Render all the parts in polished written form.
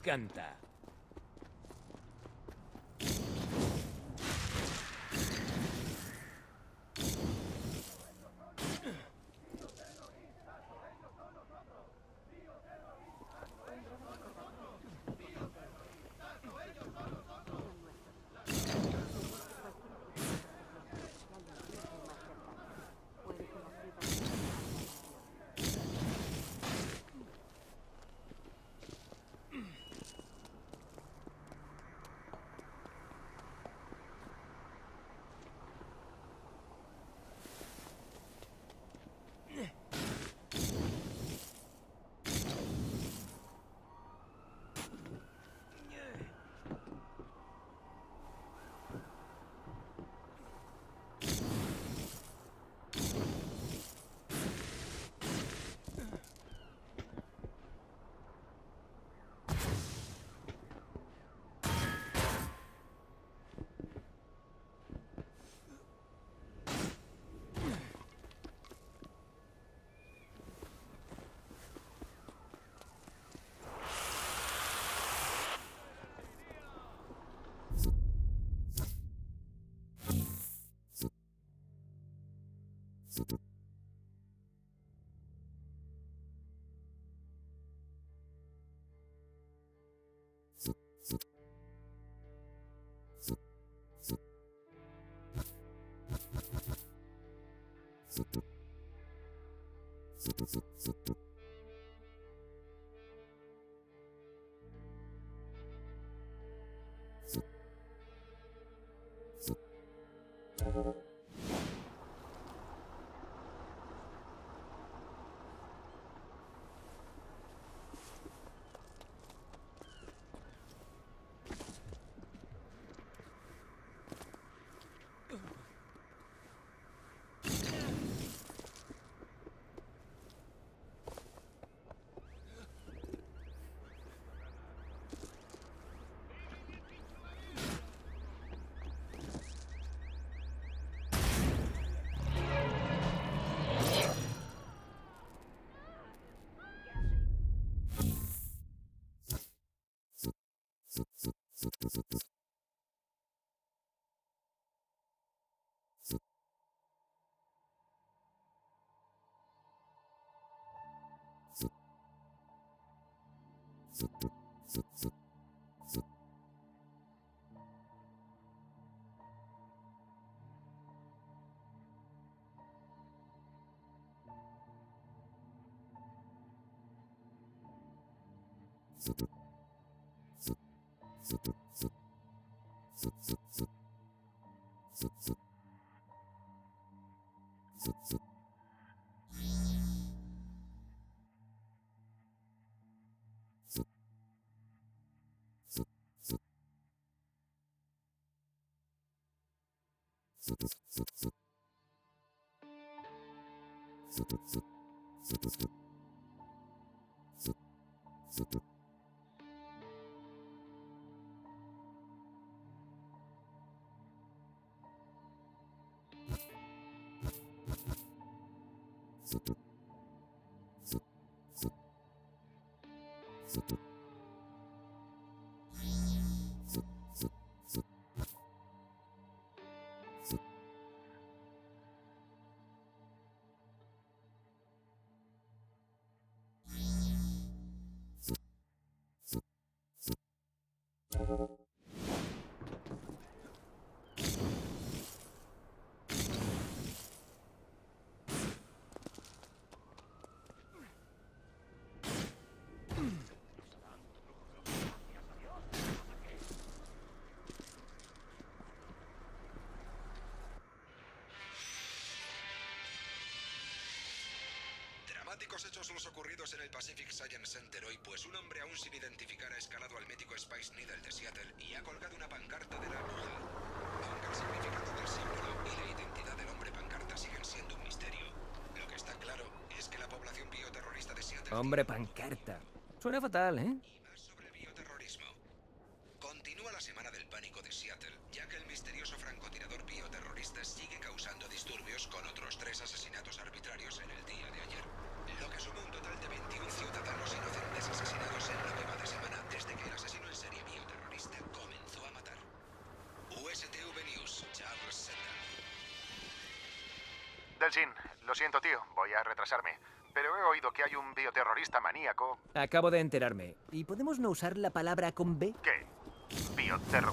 encanta. Dramáticos hechos los ocurridos en el Pacific Science Center hoy, pues un hombre aún sin identificar ha escalado al mítico Space Needle de Seattle y ha colgado una pancarta de la aguja. Aunque el significado del símbolo y la identidad del hombre pancarta siguen siendo un misterio, lo que está claro es que la población bioterrorista de Seattle... Hombre pancarta. Suena fatal, ¿eh? Y más sobre el bioterrorismo. Continúa la semana del pánico de Seattle, ya que el misterioso francotirador bioterrorista sigue causando disturbios con otros 3 asesinatos arbitrarios en el día de ayer. lo que suma un total de 21 ciudadanos inocentes asesinados en lo que va de semana desde que el asesino en serie bioterrorista comenzó a matar. USTV News, Charles Sender. Delsin, lo siento, tío, voy a retrasarme. Pero he oído que hay un bioterrorista maníaco. Acabo de enterarme. ¿Y podemos no usar la palabra con B? ¿Qué? Bioterror.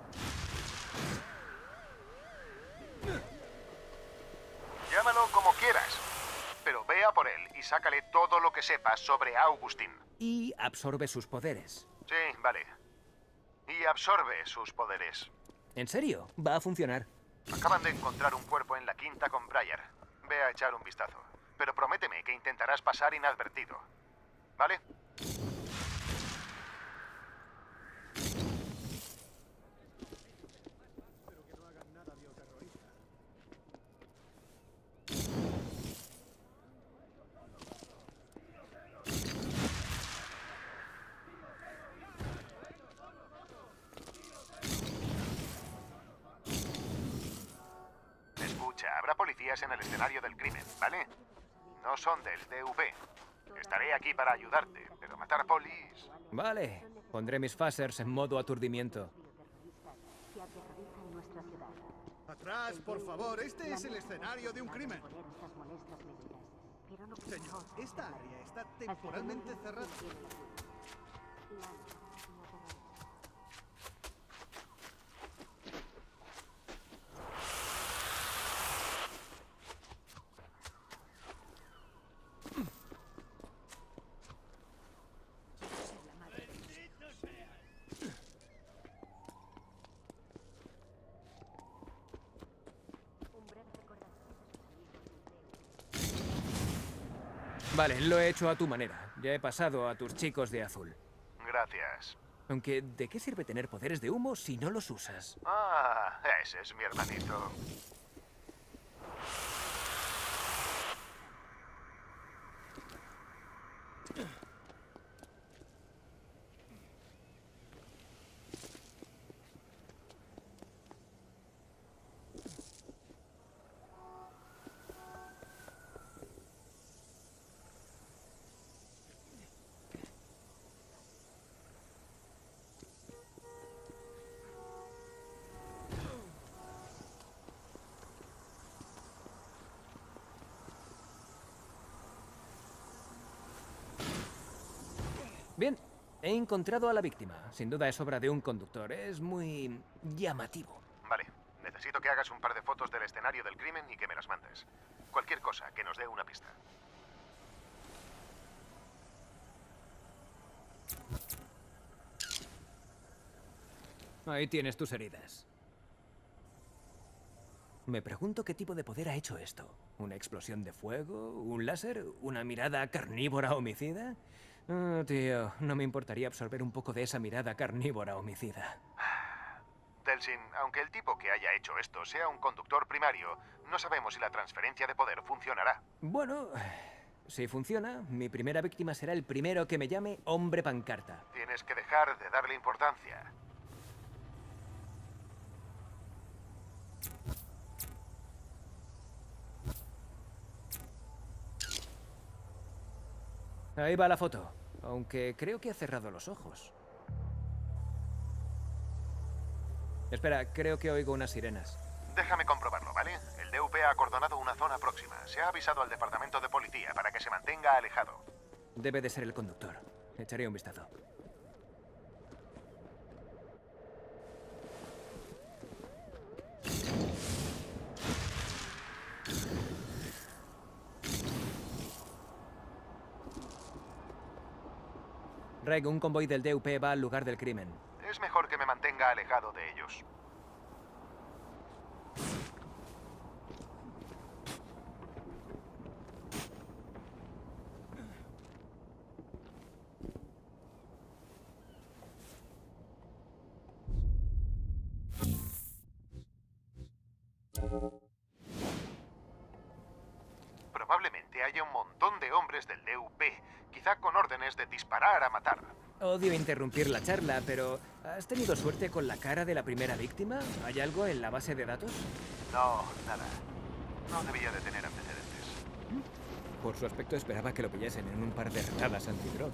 Llámalo como quieras. Pero ve a por él y sácale todo lo que sepas sobre Augustin. Y absorbe sus poderes. Sí, vale. Y absorbe sus poderes. ¿En serio? ¿Va a funcionar? Acaban de encontrar un cuerpo en la quinta con Briar. Ve a echar un vistazo. Pero prométeme que intentarás pasar inadvertido. ¿Vale? Escucha, habrá policías en el escenario del crimen, ¿vale? No son del DUP. Estaré aquí para ayudarte, pero matar polis... Vale. Pondré mis phasers en modo aturdimiento. Atrás, por favor. Este es el escenario de un crimen. Señor, esta área está temporalmente cerrada. Vale, lo he hecho a tu manera. Ya he pasado a tus chicos de azul. Gracias. Aunque, ¿de qué sirve tener poderes de humo si no los usas? Ah, ese es mi hermanito. Bien, he encontrado a la víctima. Sin duda es obra de un conductor. Es muy llamativo. Vale, necesito que hagas un par de fotos del escenario del crimen y que me las mandes. Cualquier cosa que nos dé una pista. Ahí tienes tus heridas. Me pregunto qué tipo de poder ha hecho esto. ¿Una explosión de fuego? ¿Un láser? ¿Una mirada carnívora homicida? Oh, tío, no me importaría absorber un poco de esa mirada carnívora homicida. Delsin, aunque el tipo que haya hecho esto sea un conductor primario, no sabemos si la transferencia de poder funcionará. Bueno, si funciona, mi primera víctima será el primero que me llame hombre pancarta. Tienes que dejar de darle importancia. Ahí va la foto, aunque creo que ha cerrado los ojos. Espera, creo que oigo unas sirenas. Déjame comprobarlo, ¿vale? El DUP ha acordonado una zona próxima. Se ha avisado al departamento de policía para que se mantenga alejado. Debe de ser el conductor. Echaré un vistazo. Reg, un convoy del DUP va al lugar del crimen. Es mejor que me mantenga alejado de ellos. Probablemente haya un montón de hombres del DUP, quizá con órdenes de disparar a matar. Odio interrumpir la charla, pero ¿has tenido suerte con la cara de la primera víctima? ¿Hay algo en la base de datos? No, nada. No debía de tener antecedentes. Por su aspecto esperaba que lo pillasen en un par de retadas antidrogas.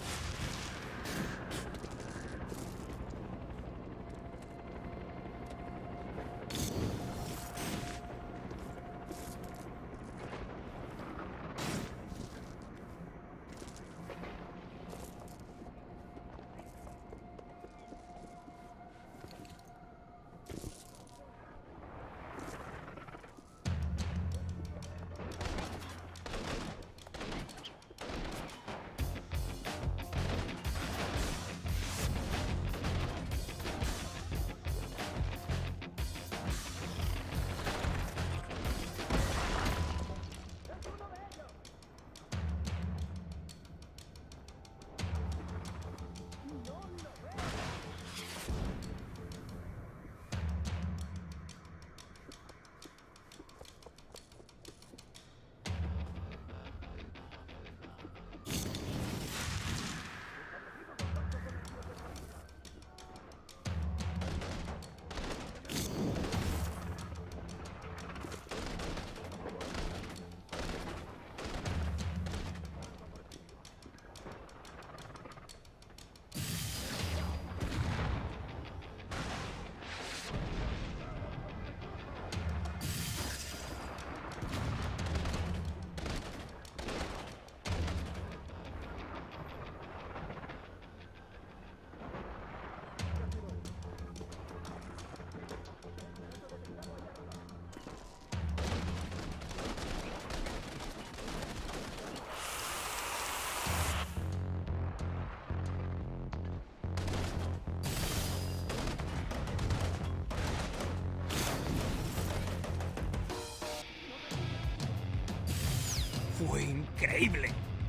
¡Fue increíble!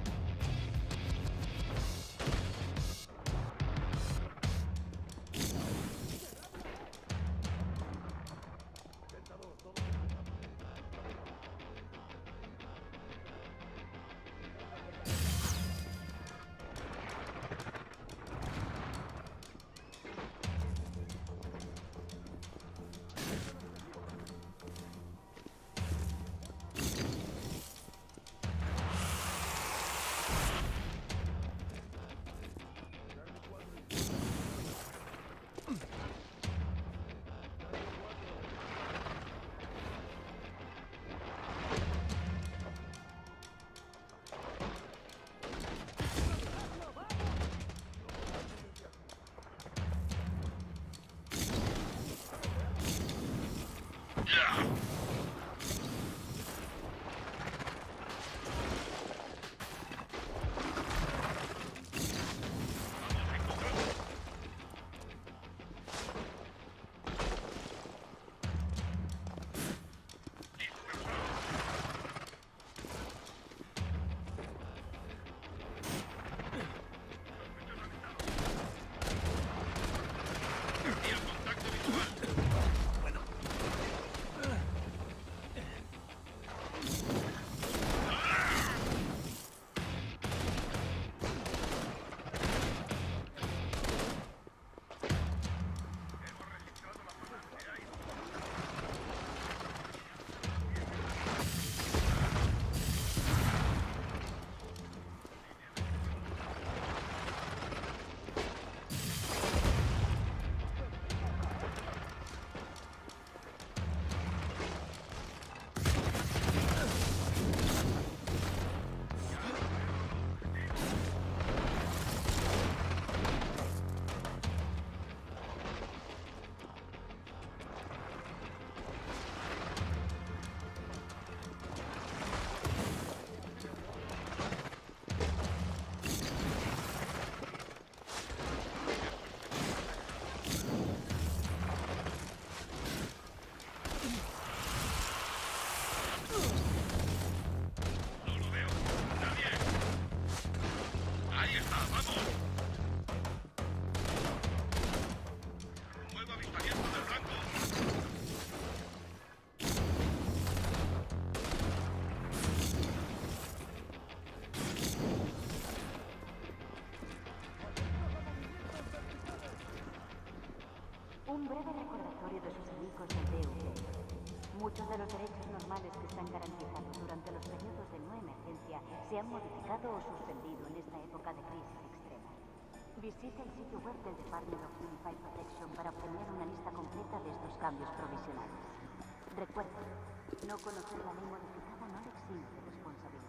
Un breve recordatorio de sus amigos del DV. Muchos de los derechos normales que están garantizados durante los periodos de no emergencia inteligencia se han modificado o suspendido en esta época de crisis extrema. Visite el sitio web del Department of Unified Protection para obtener una lista completa de estos cambios provisionales. Recuerda, no conocer la ley modificada no le exime de responsabilidad.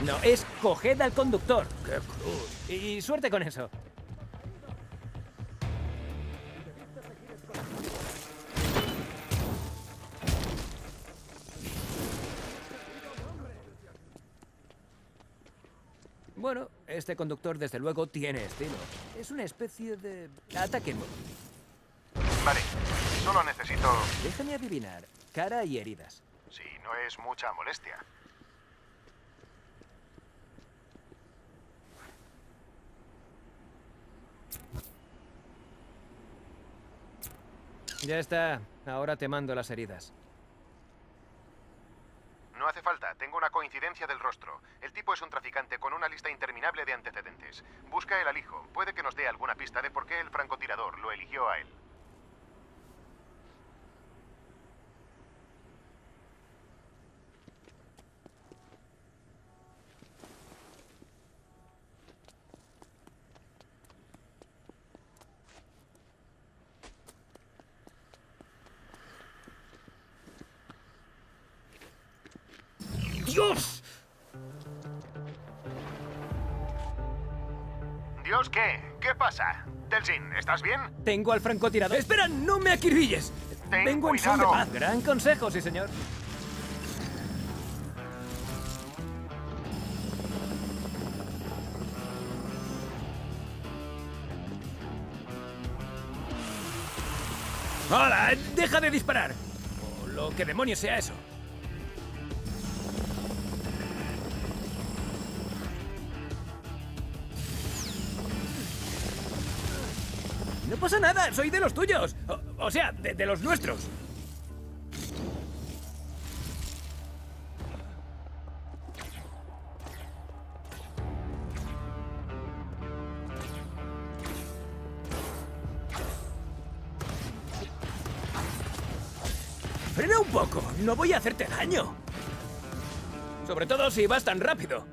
No, es coged al conductor. ¡Qué cruz! Y suerte con eso. Bueno, este conductor desde luego tiene estilo. Es una especie de ataque en modo. Vale, solo necesito... Déjame adivinar. Cara y heridas. Si no es mucha molestia. Ya está. Ahora te mando las heridas. No hace falta, tengo una coincidencia del rostro. El tipo es un traficante con una lista interminable de antecedentes. Busca el alijo. Puede que nos dé alguna pista de por qué el francotirador lo eligió a él. ¡Dios! ¿Dios qué? ¿Qué pasa? Delsin, ¿estás bien? Tengo al francotirador. ¡Espera! ¡No me acribilles! Ten Vengo en son de cuidado. paz. Gran consejo, sí, señor. ¡Hola! ¡Deja de disparar! O lo que demonios sea eso. No pasa nada, soy de los tuyos. O sea, de los nuestros. Frena un poco, no voy a hacerte daño. Sobre todo si vas tan rápido.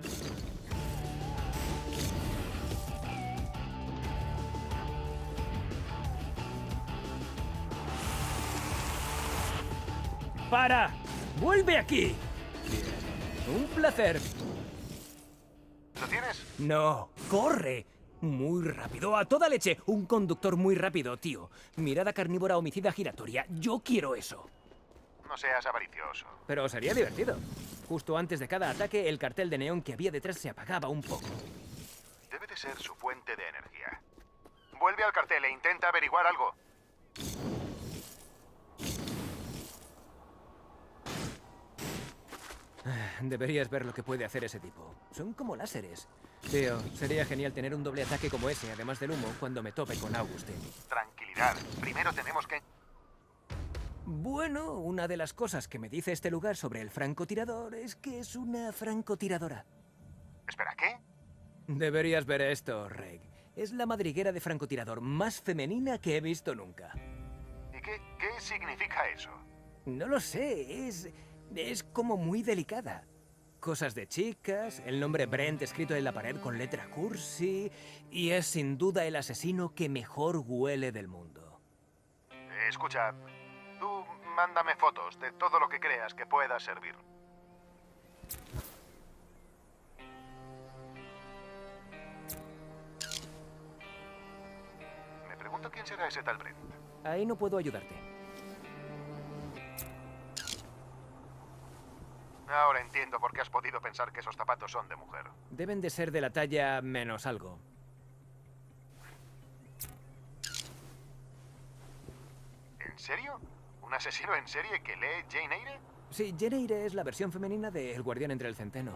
¡Para! ¡Vuelve aquí! Un placer. ¿Lo tienes? No, corre. Muy rápido, a toda leche. Un conductor muy rápido, tío. Mirada carnívora homicida giratoria. Yo quiero eso. No seas avaricioso. Pero sería divertido. Justo antes de cada ataque, el cartel de neón que había detrás se apagaba un poco. Debe de ser su fuente de energía. Vuelve al cartel e intenta averiguar algo. Deberías ver lo que puede hacer ese tipo. Son como láseres. Tío, sería genial tener un doble ataque como ese, además del humo, cuando me tope con Augustin. Tranquilidad. Primero tenemos que... Bueno, una de las cosas que me dice este lugar sobre el francotirador es que es una francotiradora. Espera, ¿qué? Deberías ver esto, Reg. Es la madriguera de francotirador más femenina que he visto nunca. ¿Y qué significa eso? No lo sé, es como muy delicada. Cosas de chicas, el nombre Brent escrito en la pared con letra cursi, y es sin duda el asesino que mejor huele del mundo. Escucha, tú mándame fotos de todo lo que creas que pueda servir. Me pregunto quién será ese tal Brent. Ahí no puedo ayudarte. Ahora entiendo por qué has podido pensar que esos zapatos son de mujer. Deben de ser de la talla menos algo. ¿En serio? ¿Un asesino en serie que lee Jane Eyre? Sí, Jane Eyre es la versión femenina de El Guardián entre el Centeno.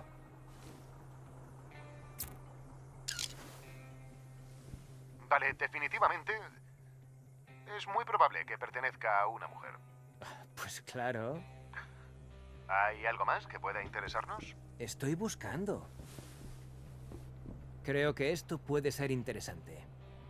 Vale, definitivamente es muy probable que pertenezca a una mujer. Pues claro. ¿Hay algo más que pueda interesarnos? Estoy buscando. Creo que esto puede ser interesante.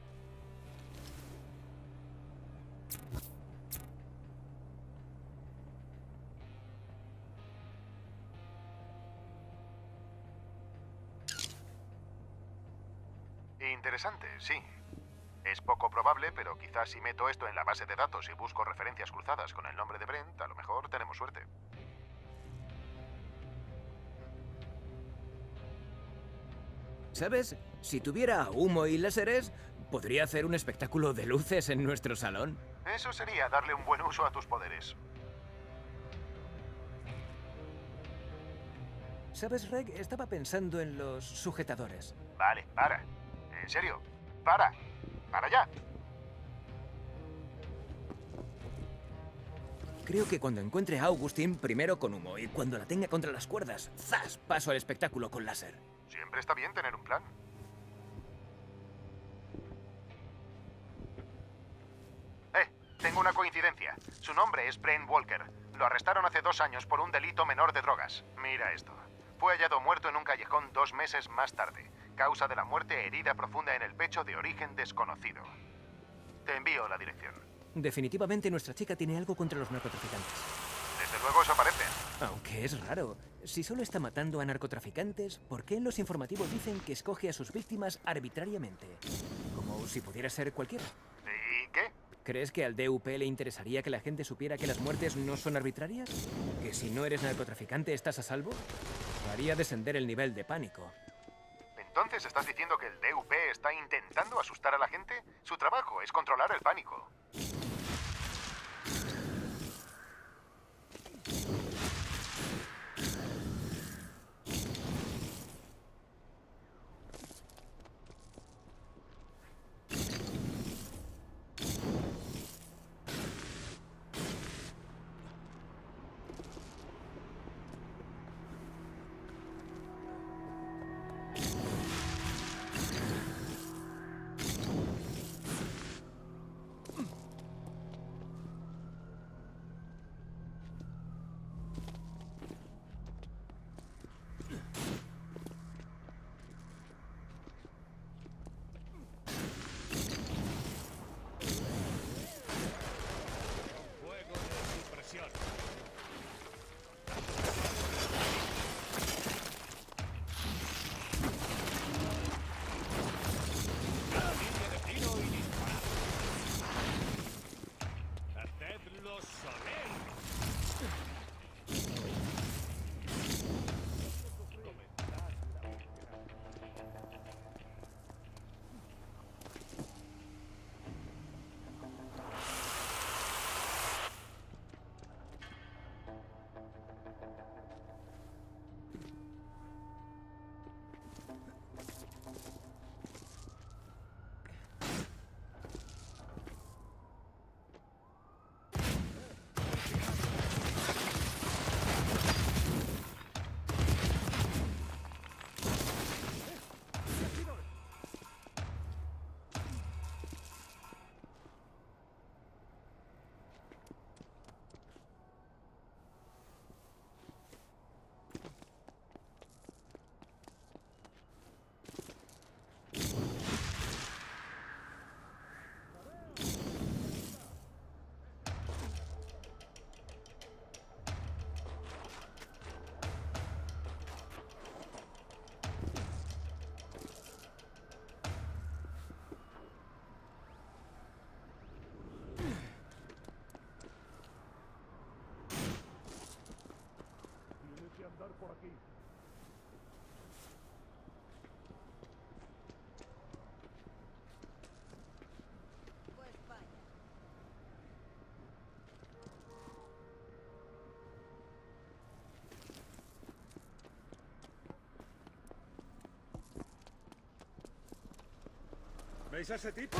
Interesante, sí. Es poco probable, pero quizás si meto esto en la base de datos y busco referencias cruzadas con el nombre de Brent, a lo mejor tenemos suerte. ¿Sabes? Si tuviera humo y láseres, podría hacer un espectáculo de luces en nuestro salón. Eso sería darle un buen uso a tus poderes. ¿Sabes, Reg? Estaba pensando en los sujetadores. Vale, para. En serio, para. Para ya. Creo que cuando encuentre a Augustine, primero con humo, y cuando la tenga contra las cuerdas, ¡zas!, paso al espectáculo con láser. Siempre está bien tener un plan. Tengo una coincidencia. Su nombre es Brent Walker. Lo arrestaron hace 2 años por un delito menor de drogas. Mira esto. Fue hallado muerto en un callejón 2 meses más tarde. Causa de la muerte: herida profunda en el pecho de origen desconocido. Te envío la dirección. Definitivamente nuestra chica tiene algo contra los narcotraficantes. Desde luego eso parece. Aunque es raro. Si solo está matando a narcotraficantes, ¿por qué en los informativos dicen que escoge a sus víctimas arbitrariamente? Como si pudiera ser cualquiera. ¿Y qué? ¿Crees que al DUP le interesaría que la gente supiera que las muertes no son arbitrarias? ¿Que si no eres narcotraficante estás a salvo? Haría descender el nivel de pánico. ¿Entonces estás diciendo que el DUP está intentando asustar a la gente? Su trabajo es controlar el pánico. ¿Veis a ese tipo?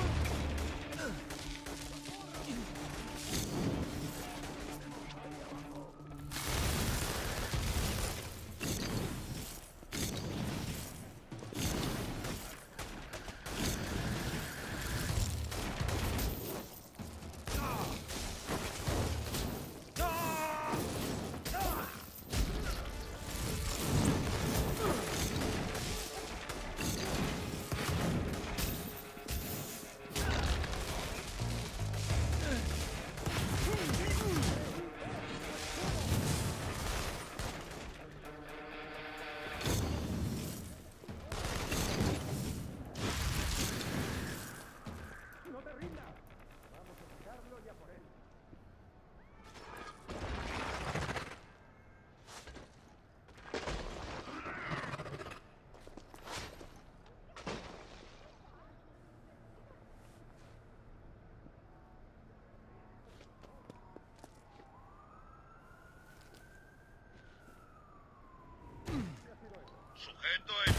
Sujeto en...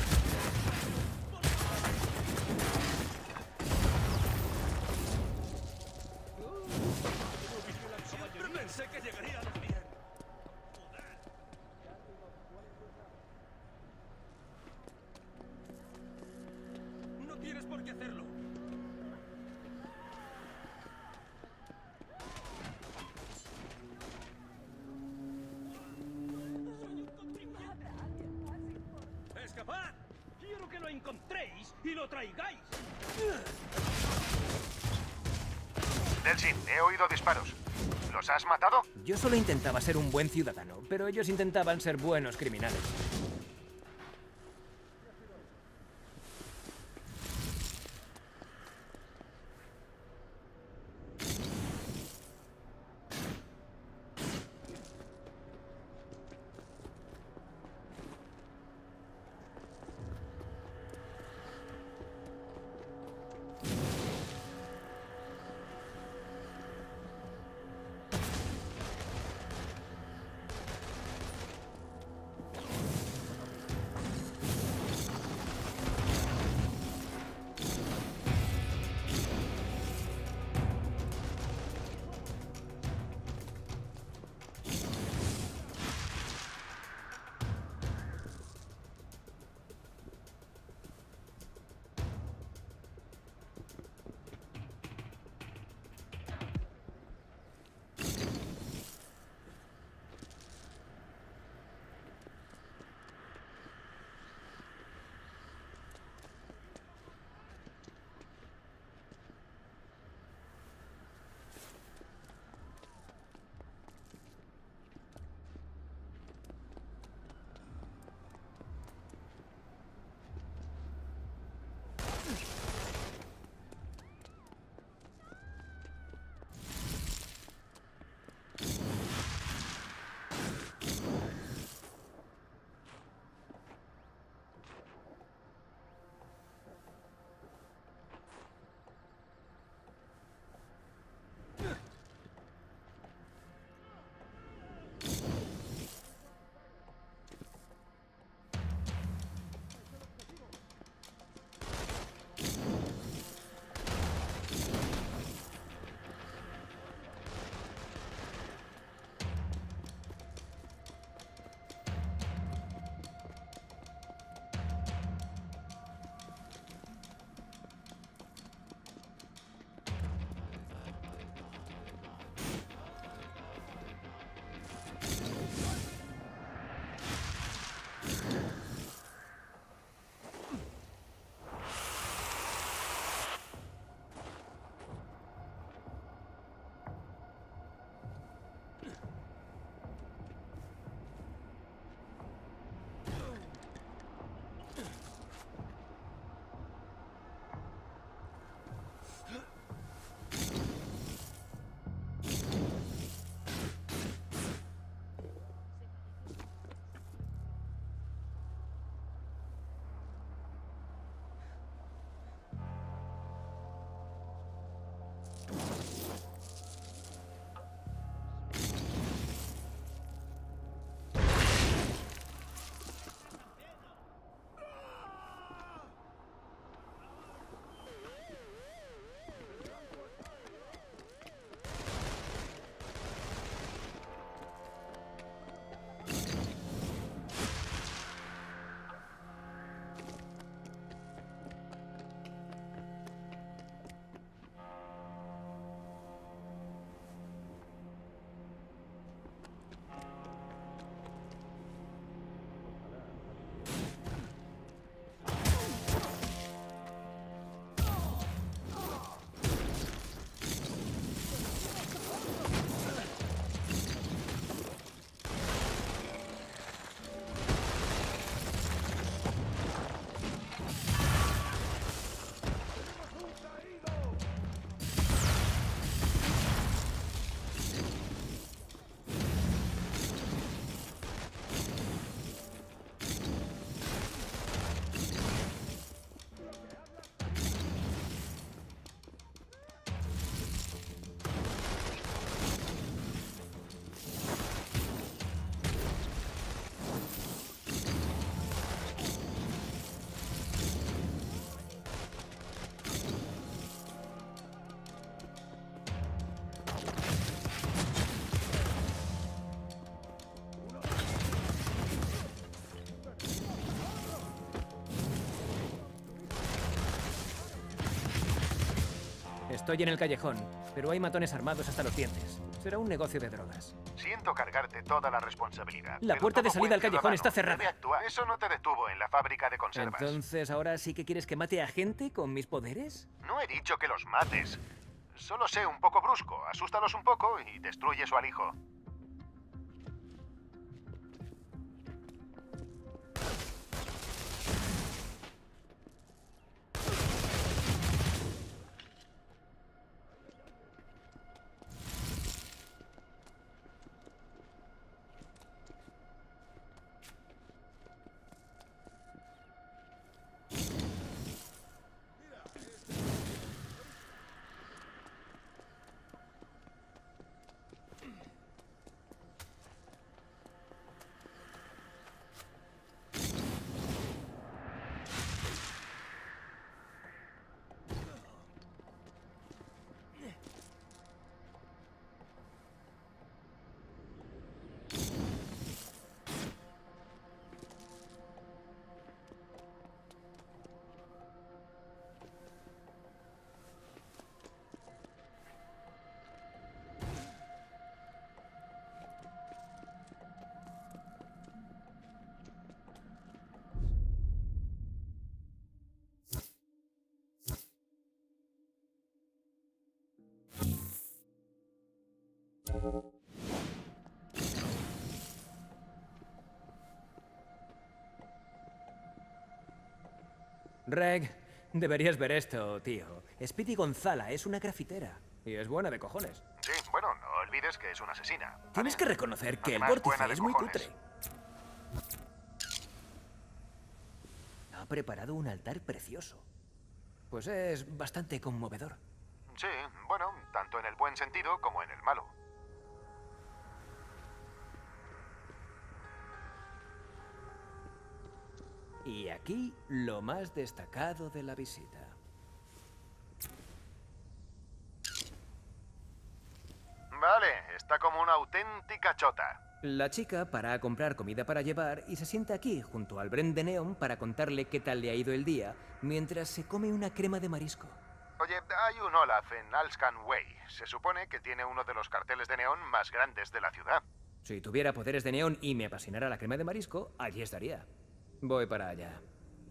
Siempre pensé que llegaríamos bien. No tienes por qué hacerlo. ¡Escapad! Quiero que lo encontréis y lo traigáis. Delsin, he oído disparos. ¿Los has matado? Yo solo intentaba ser un buen ciudadano, pero ellos intentaban ser buenos criminales. Estoy en el callejón, pero hay matones armados hasta los dientes. Será un negocio de drogas. Siento cargarte toda la responsabilidad. La pero puerta de todo salida buen al callejón ciudadano está cerrada. debe actuar. Eso no te detuvo en la fábrica de conservas. Entonces, ¿ahora sí que quieres que mate a gente con mis poderes? No he dicho que los mates. Solo sé un poco brusco. Asústalos un poco y destruye su alijo. Reg, deberías ver esto, tío. Speedy Gonzala es una grafitera. Y es buena de cojones. Sí, bueno, no olvides que es una asesina. Tienes que reconocer que el Además, buena vórtice de es muy cojones. cutre. Ha preparado un altar precioso. Pues es bastante conmovedor. Sí, bueno, tanto en el buen sentido como en el malo. Y aquí lo más destacado de la visita. Vale, está como una auténtica chota. La chica para a comprar comida para llevar y se sienta aquí junto al Bren de Neon para contarle qué tal le ha ido el día mientras se come una crema de marisco. Oye, hay un Olaf en Alscan Way. Se supone que tiene uno de los carteles de neón más grandes de la ciudad. Si tuviera poderes de neón y me apasionara la crema de marisco, allí estaría. Voy para allá.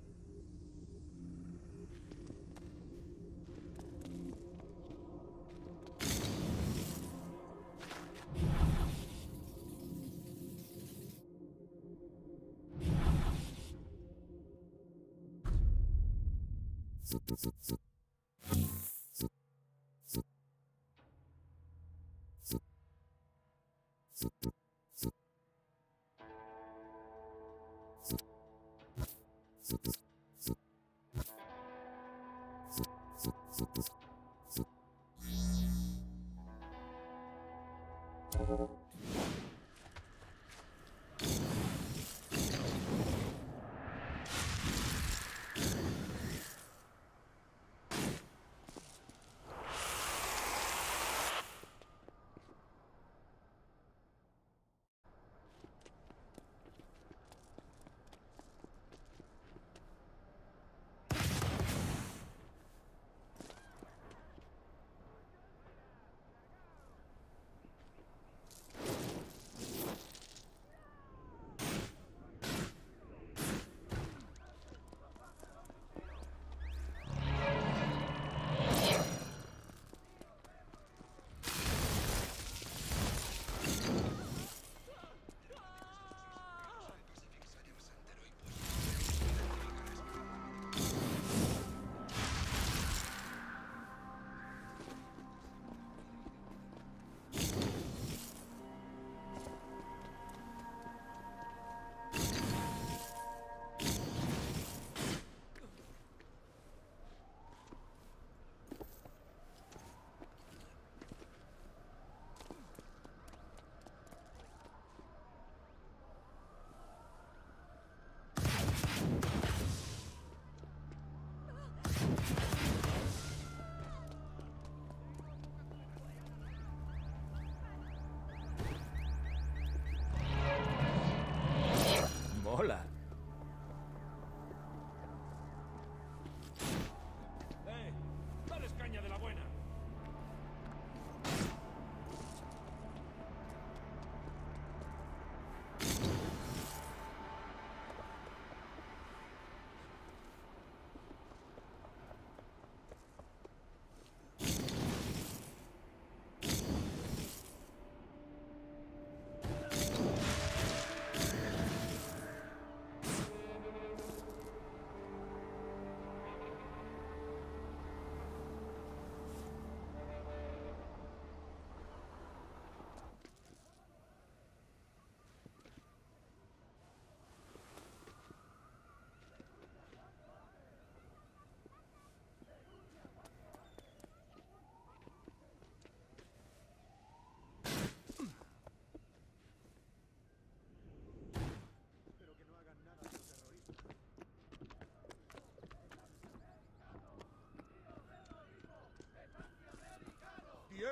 Mola. ¡Dales caña de la buena!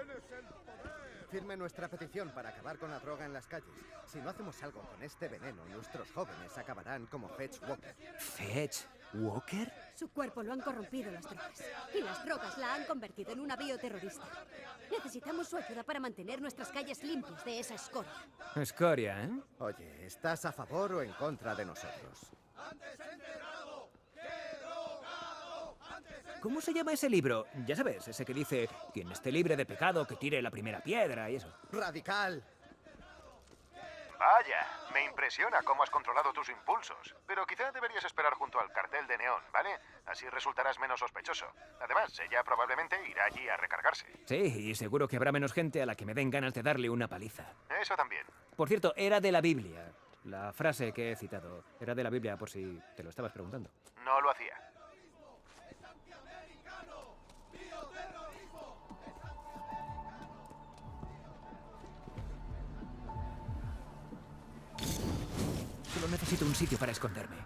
¡Tienes el poder! Firme nuestra petición para acabar con la droga en las calles. Si no hacemos algo con este veneno, nuestros jóvenes acabarán como Fetch Walker. ¿Fetch Walker? Su cuerpo lo han corrompido las drogas. Y las drogas la han convertido en una bioterrorista. Necesitamos su ayuda para mantener nuestras calles limpias de esa escoria. Escoria, ¿eh? Oye, ¿estás a favor o en contra de nosotros? ¿Cómo se llama ese libro? Ya sabes, ese que dice, quien esté libre de pecado, que tire la primera piedra y eso. ¡Radical! Vaya, me impresiona cómo has controlado tus impulsos. Pero quizá deberías esperar junto al cartel de neón, ¿vale? Así resultarás menos sospechoso. Además, ella probablemente irá allí a recargarse. Sí, y seguro que habrá menos gente a la que me den ganas de darle una paliza. Eso también. Por cierto, era de la Biblia. La frase que he citado era de la Biblia, por si te lo estabas preguntando. No lo hacía. Solo necesito un sitio para esconderme.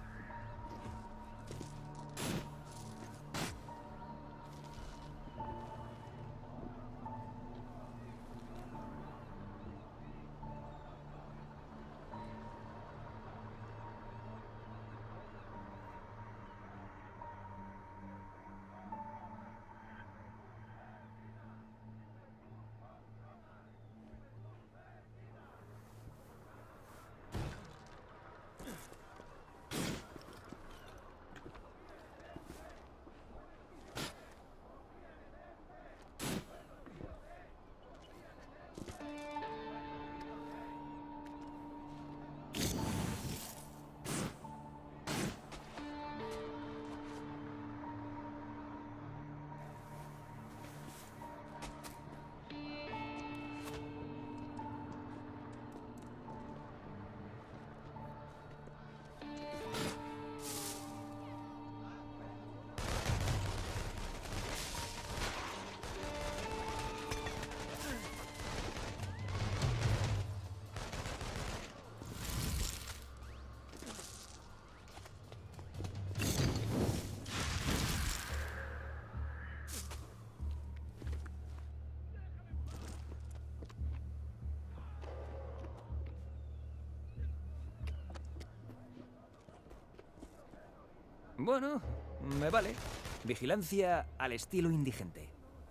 Bueno, me vale. Vigilancia al estilo indigente.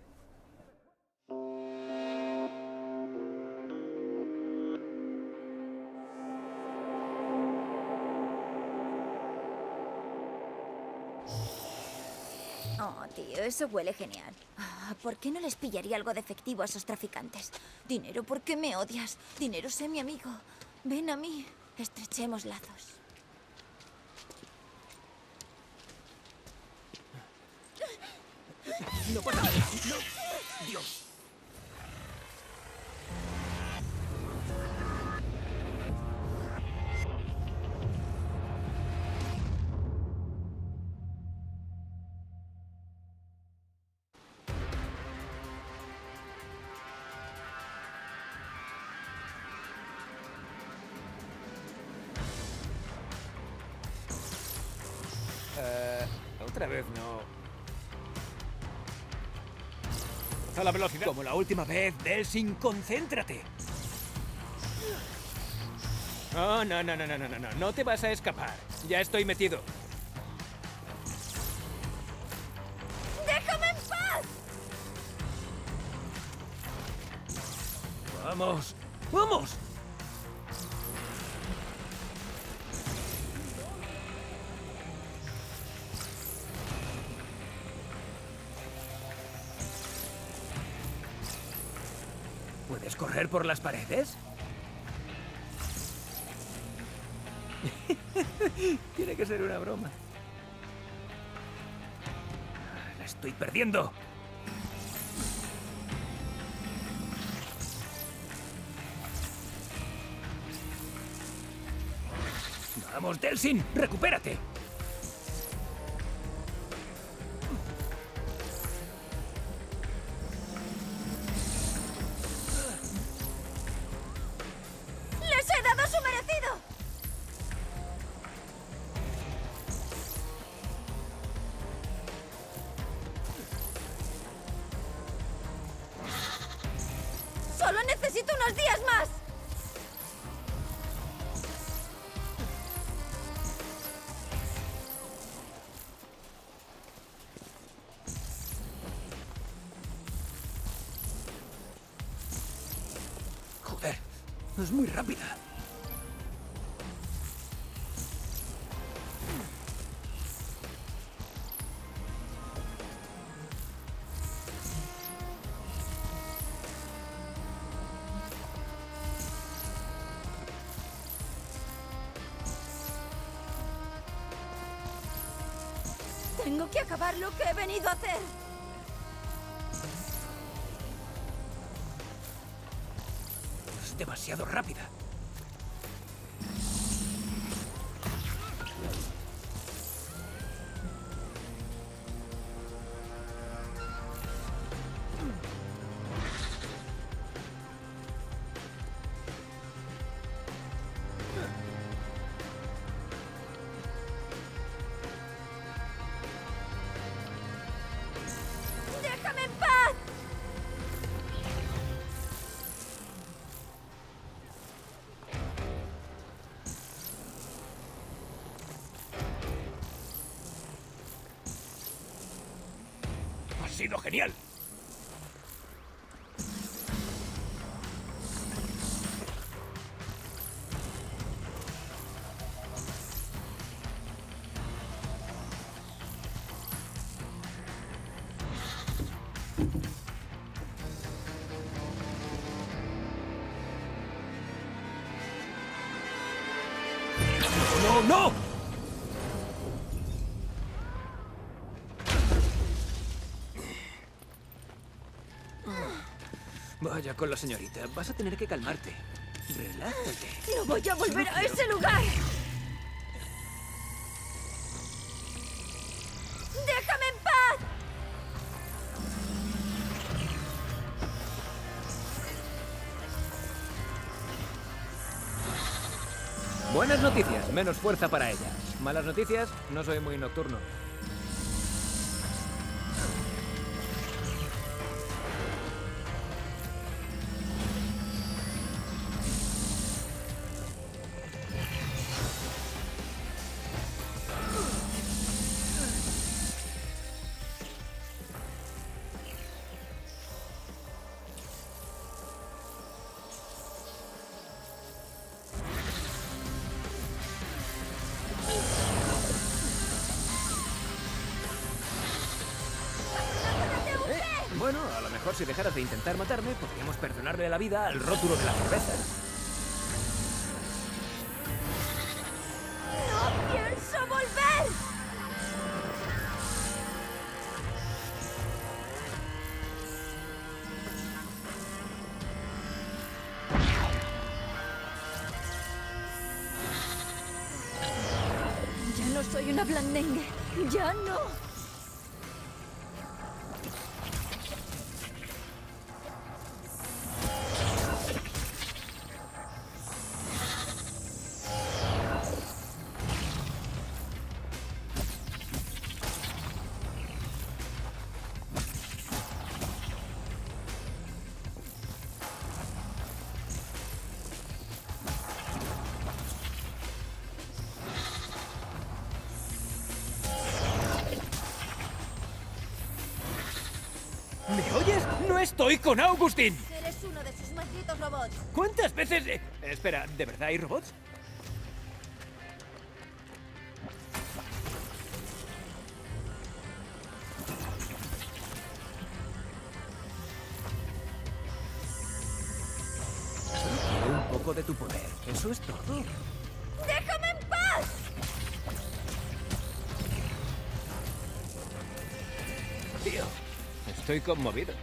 Oh, tío, eso huele genial. ¿Por qué no les pillaría algo de efectivo a esos traficantes? Dinero, ¿por qué me odias? Dinero, sé mi amigo. Ven a mí. Estrechemos lazos. No pasa nada. No. Dios. Otra vez no. A la velocidad. Como la última vez, Delsin, concéntrate. Oh, no, no, no, no, no, no, no. No te vas a escapar. Ya estoy metido. ¡Déjame en paz! ¡Vamos! ¡Vamos! ¿Puedes correr por las paredes? Tiene que ser una broma. ¡La estoy perdiendo! ¡Vamos, Delsin! ¡Recupérate! ¡Les he dado su merecido! Solo necesito unos días más. Joder, es muy rápida. Tengo que acabar lo que he venido a hacer. Es demasiado rápida. ¡Déjame en paz! Ha sido genial. ¡No, no! Vaya con la señorita. Vas a tener que calmarte. Relájate. ¡No voy a volver a ese lugar! ¡Déjame en paz! Buenas noticias, menos fuerza para ellas. Malas noticias, no soy muy nocturno. Bueno, a lo mejor si dejaras de intentar matarme, podríamos perdonarle la vida al rótulo de la cerveza. ¡No pienso volver! Ya no soy una blandengue. ¡Ya no! ¿Me oyes? ¡No estoy con Augustin! Eres uno de sus malditos robots. ¿Cuántas veces...? Espera, ¿de verdad hay robots? Solo quiero un poco de tu poder. Eso es todo. ¡Déjame en paz! Tío, estoy conmovido.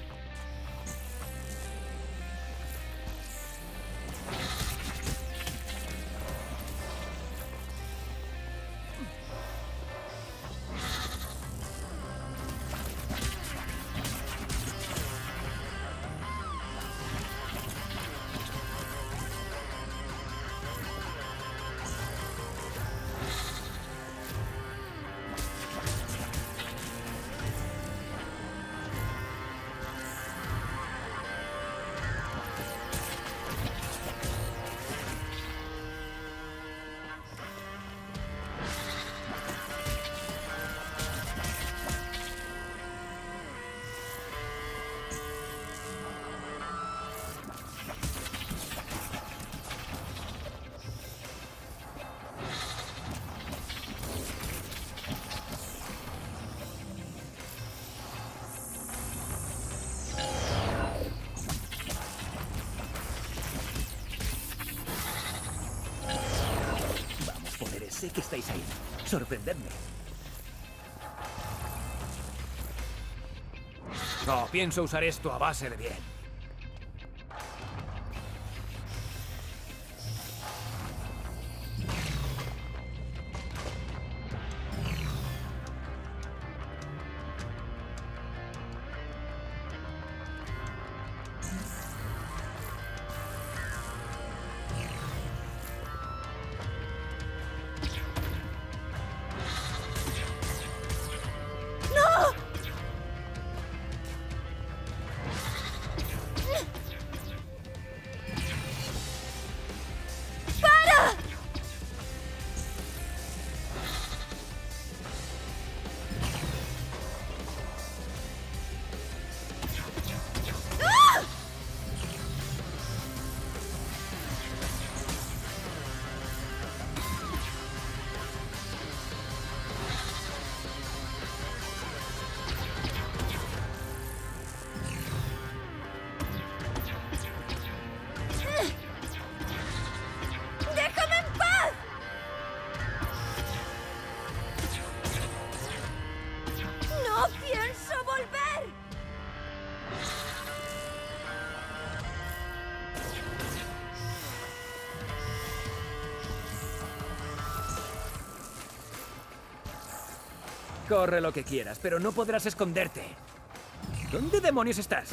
Sé que estáis ahí. Sorprendedme. No, pienso usar esto a base de bien. Corre lo que quieras, pero no podrás esconderte. ¿Dónde demonios estás?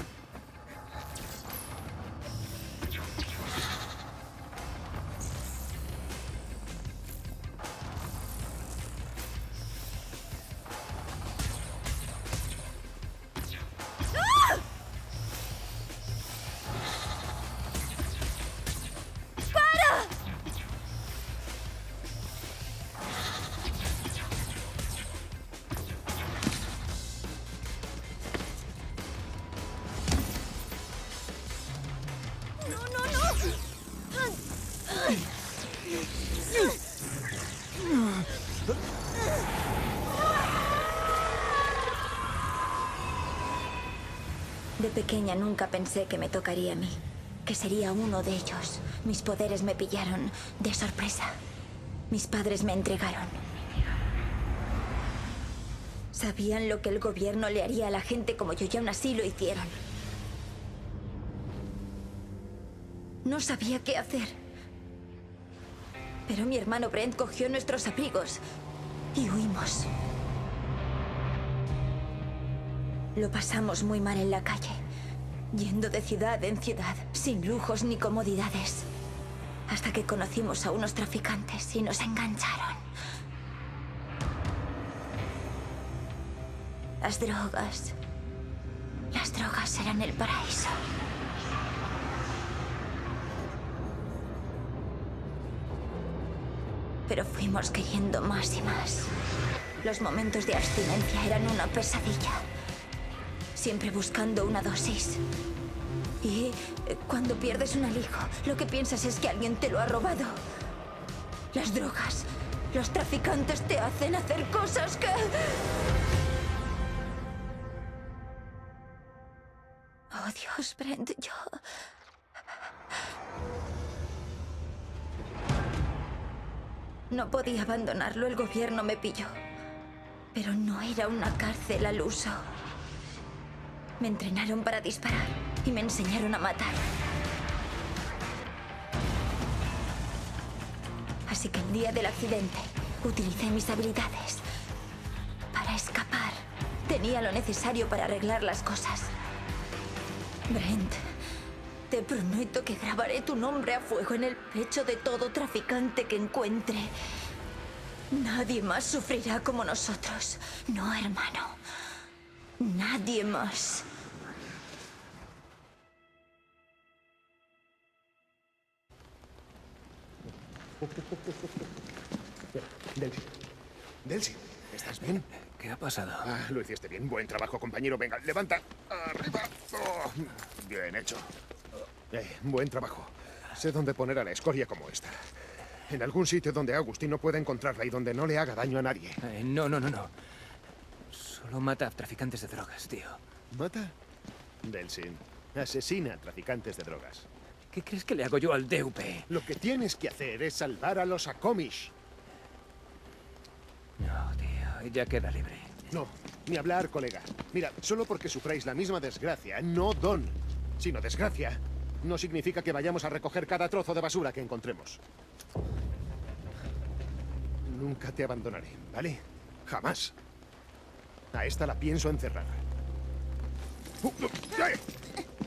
De pequeña nunca pensé que me tocaría a mí, que sería uno de ellos. Mis poderes me pillaron de sorpresa. Mis padres me entregaron. Sabían lo que el gobierno le haría a la gente como yo y aún así lo hicieron. No sabía qué hacer. Pero mi hermano Brent cogió nuestros abrigos y huimos. Lo pasamos muy mal en la calle, yendo de ciudad en ciudad, sin lujos ni comodidades. Hasta que conocimos a unos traficantes y nos engancharon. Las drogas eran el paraíso. Pero fuimos queriendo más y más. Los momentos de abstinencia eran una pesadilla. Siempre buscando una dosis. Y cuando pierdes un alijo, lo que piensas es que alguien te lo ha robado. Las drogas, los traficantes te hacen hacer cosas que... Oh, Dios, Brent, yo... No podía abandonarlo, el gobierno me pilló. Pero no era una cárcel al uso. Me entrenaron para disparar y me enseñaron a matar. Así que el día del accidente utilicé mis habilidades para escapar. Tenía lo necesario para arreglar las cosas. Brent, te prometo que grabaré tu nombre a fuego en el pecho de todo traficante que encuentre. Nadie más sufrirá como nosotros. No, hermano. Nadie más. Delsin, ¿estás bien? ¿Qué ha pasado? Ah, lo hiciste bien. Buen trabajo, compañero. Venga, levanta. Arriba. Oh, bien hecho. Buen trabajo. Sé dónde poner a la escoria como esta. En algún sitio donde Agustín no pueda encontrarla y donde no le haga daño a nadie. No. Solo mata a traficantes de drogas, tío. ¿Mata? Delsin, asesina a traficantes de drogas. ¿Qué crees que le hago yo al DUP? Lo que tienes que hacer es salvar a los Akomish. ya queda libre. No, ni hablar, colega. Mira, solo porque sufráis la misma desgracia, no don, sino desgracia, no significa que vayamos a recoger cada trozo de basura que encontremos. Nunca te abandonaré, ¿vale? Jamás. A esta la pienso encerrar.